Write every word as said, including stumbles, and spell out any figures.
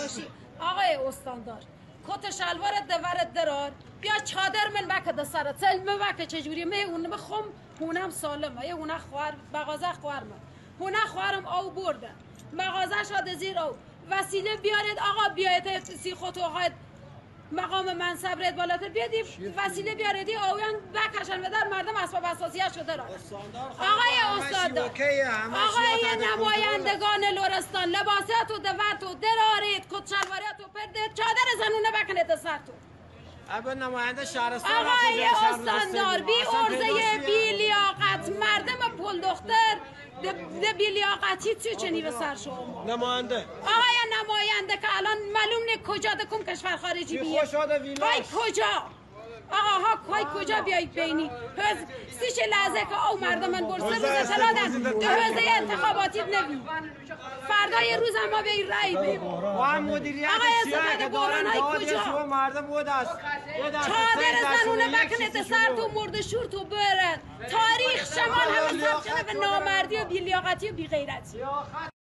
باشی آقای استاندار کت شلوارت دورت درار بیا چادر من بکه سرت سلمه بکه چجوری می اون بخم هونم سالمه یه هونه خوار مغازه خوارم هونه خوارم او برده مغازه شده زیر او وسیله بیارید آقا بیاید سی خود آقای مقام منصب رد بالاتر بیادی وسیله بیاردی آویان بکشن و در مردم اسباب اساسیه شده را آقای استاندار آقای نمایندگان لرستان لباسات و دوت و درارید کت شلوارات و پرده چادر زنونه بکنید سرتو ابا نماینده شهرستان آقای استاندار بی ارزه بی لیاقت مردم پل دختر ده بی لیاقتی چی چنی به سر شما نماینده آقای نماینده که الان معلوم نه کجا دکم کشور خارجی بیه های کجا آقا ها های کجا بیایید بینی هز سیش لحظه که او مردم من برسه روز اطلاعاتن ده هزه انتخاباتی نبی فردای روز هم ما بیایی رای بیم و هم مدیریت سیاه که دارن دادی شما مردم بود است چادر زنونه بکنه سر تو مرد شور تو برد تاریخ شمال همه سبچنه به نامردی و بیلیاقتی و بیغیرتی